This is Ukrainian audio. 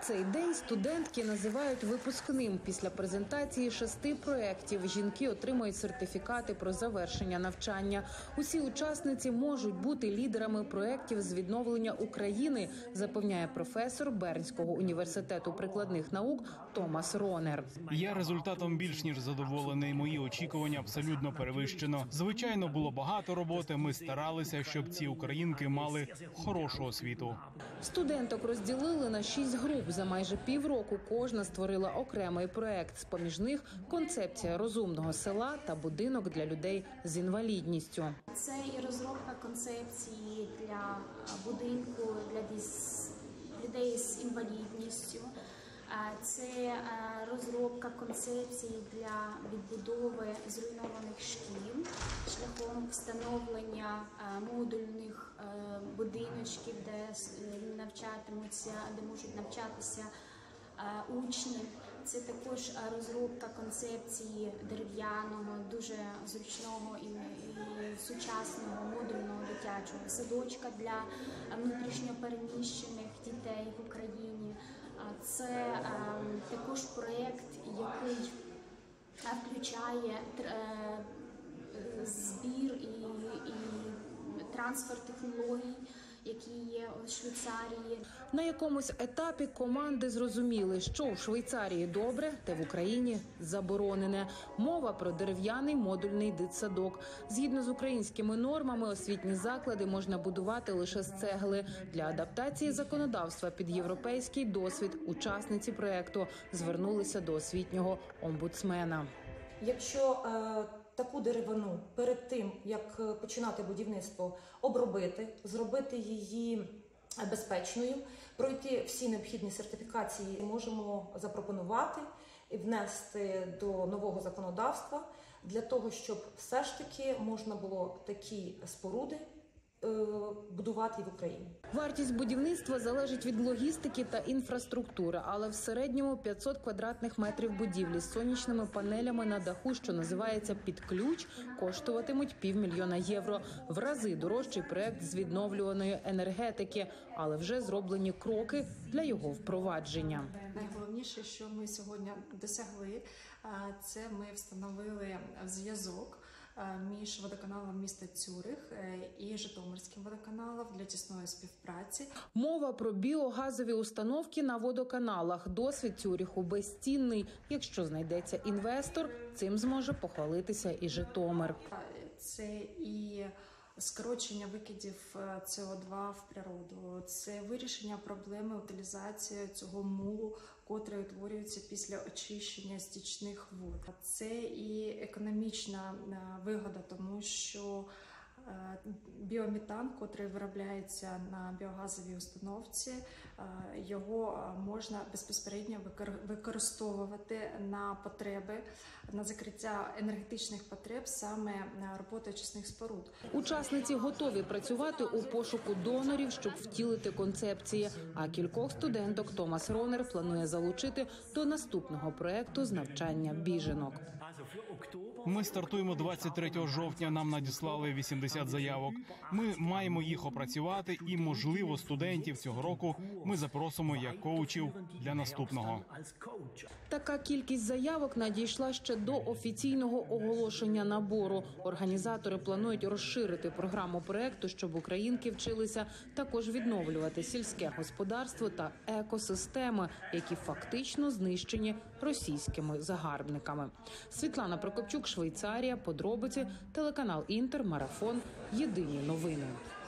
Цей день студентки називають випускним. Після презентації 6 проєктів жінки отримують сертифікати про завершення навчання. Усі учасниці можуть бути лідерами проєктів з відновлення України, запевняє професор Бернського університету прикладних наук Томас Ронер. Я результатом більш ніж задоволений. Мої очікування абсолютно перевищено. Звичайно, було багато роботи. Ми старалися, щоб ці українки мали хорошу освіту. Студенток розділили на 6 груп. За майже півроку кожна створила окремий проект. З-поміж них концепція розумного села та будинок для людей з інвалідністю. Це і розробка концепції для будинку для людей з інвалідністю. Це розробка концепції для відбудови зруйнованих шкіл шляхом встановлення модульних будиночків, де можуть навчатися учні. Це також розробка концепції дерев'яного, дуже зручного і сучасного модульного дитячого садочка для внутрішньо переміщених дітей в Україні. Це також проєкт, який включає збір і трансфер технологій, які є у Швейцарії. На якомусь етапі команди зрозуміли, що у Швейцарії добре, те в Україні заборонене. Мова про дерев'яний модульний дитсадок. Згідно з українськими нормами, освітні заклади можна будувати лише з цегли. Для адаптації законодавства під європейський досвід учасниці проєкту звернулися до освітнього омбудсмена. Якщо таку деревину перед тим, як починати будівництво, обробити, зробити її безпечною, пройти всі необхідні сертифікації, можемо запропонувати і внести до нового законодавства для того, щоб все ж таки можна було такі споруди будувати в Україні. Вартість будівництва залежить від логістики та інфраструктури, але в середньому 500 квадратних метрів будівлі з сонячними панелями на даху, що називається «Під ключ», коштуватимуть $500 000. В рази дорожчий проект з відновлюваної енергетики, але вже зроблені кроки для його впровадження. Найголовніше, що ми сьогодні досягли, це ми встановили зв'язок між водоканалом міста Цюрих і Житомирським водоканалом для тісної співпраці. Мова про біогазові установки на водоканалах. Досвід Цюриху безцінний. Якщо знайдеться інвестор, цим зможе похвалитися і Житомир. Це і скорочення викидів СО2 в природу, це вирішення проблеми утилізації цього мулу, котрий утворюється після очищення стічних вод. Це і економічна вигода, тому що біометан, котрий виробляється на біогазовій установці, його можна безпосередньо використовувати на потреби, на закриття енергетичних потреб саме роботи очисних споруд. Учасниці готові працювати у пошуку донорів, щоб втілити концепції. А кількох студенток Томас Ронер планує залучити до наступного проєкту з навчання біженок. Ми стартуємо 23 жовтня, нам надіслали 80 заявок. Ми маємо їх опрацювати і, можливо, студентів цього року ми запросимо як коучів для наступного. Така кількість заявок надійшла ще до офіційного оголошення набору. Організатори планують розширити програму проєкту, щоб українки вчилися також відновлювати сільське господарство та екосистеми, які фактично знищені російськими загарбниками. Світлана Прокопчук, Швейцарія, подробиці, телеканал Інтер, Марафон, Єдині новини.